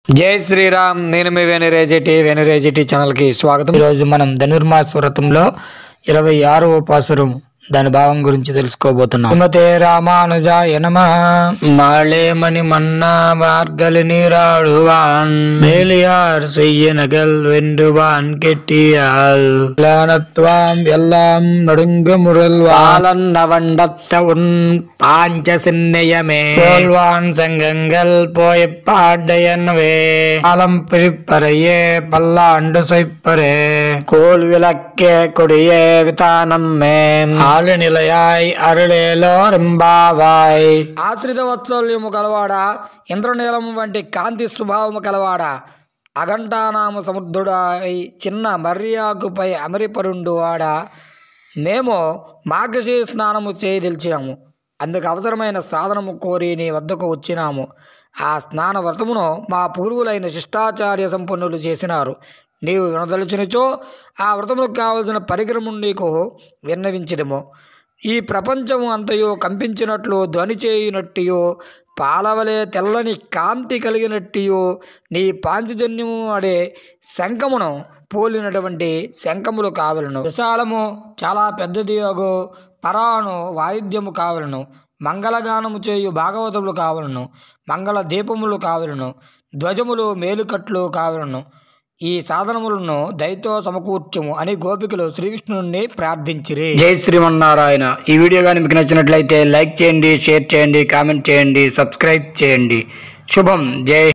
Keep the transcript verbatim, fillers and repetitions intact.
జై శ్రీరామ్. నేను మీ వెనరేజిటి వెనరేజిటి ఛానల్కి స్వాగతం. ఈరోజు మనం ధనుర్మాస వ్రతంలో ఇరవై ఆరవ పాసురం దాని భావం గురించి తెలుసుకోబోతున్నాం. శ్రీమతే రామానుజాయ నమః. மாலேமணி மன்னா மார்கழி நீராடுவான் மேலியார் செய்ய நகல் வென்றுவான் கெட்டியால் லானத்வாம் எல்லாம் நடுங்க முரல்வாளன் நவண்டத்த உன் பாஞ்ச சின்னையமே போல்வான் சங்கங்கள் போய் பாடையனவே ஆலம் பிரிப்பறையே பல்லாண்டு சொய்ப்பரே கோல் விளக்கே கொடியே விதானம் மே ఆలు నిలయాయ్ అరుళేలో రింబావాయ్. ఆశ్రిత వత్సల్యము కలవాడా, ఇంద్రనీలము వంటి కాంతి స్వభావము కలవాడా, అఘంటానామ సముద్రుడాయి చిన్న మర్యాకుపై అమరిపరుండువాడా, మేము మార్గశీ స్నానము చేయదలిచినాము. అందుకు అవసరమైన సాధనము కోరి నీ వద్దకు వచ్చినాము. ఆ స్నాన వ్రతమును మా పూర్వులైన శిష్టాచార్య సంపన్నులు చేసినారు. నీవు వినదలుచునిచో ఆ వ్రతములకు కావలసిన పరికరము నీకు విన్నవించడము. ఈ ప్రపంచము అంతయో కంపించినట్లు ధ్వని చేయునట్టియో పాలవలే తెల్లని కాంతి కలిగినట్టియో నీ పాంచజన్యము అడే శంఖమును పోలినటువంటి శంఖములు కావలను. విశాలము చాలా పెద్దది అగు పరాను వాయిద్యము కావలను. మంగళగానము చేయు భాగవతములు కావలను. మంగళ దీపములు కావలను. ధ్వజములు మేలుకట్లు కావలను. ఈ సాధనములను దయతో సమకూర్చము అని గోపికలు శ్రీకృష్ణుడిని ప్రార్థించిరి. జై శ్రీమన్నారాయణ. ఈ వీడియో కానీ మీకు నచ్చినట్లయితే లైక్ చేయండి, షేర్ చేయండి, కామెంట్ చేయండి, సబ్స్క్రైబ్ చేయండి. శుభం. జై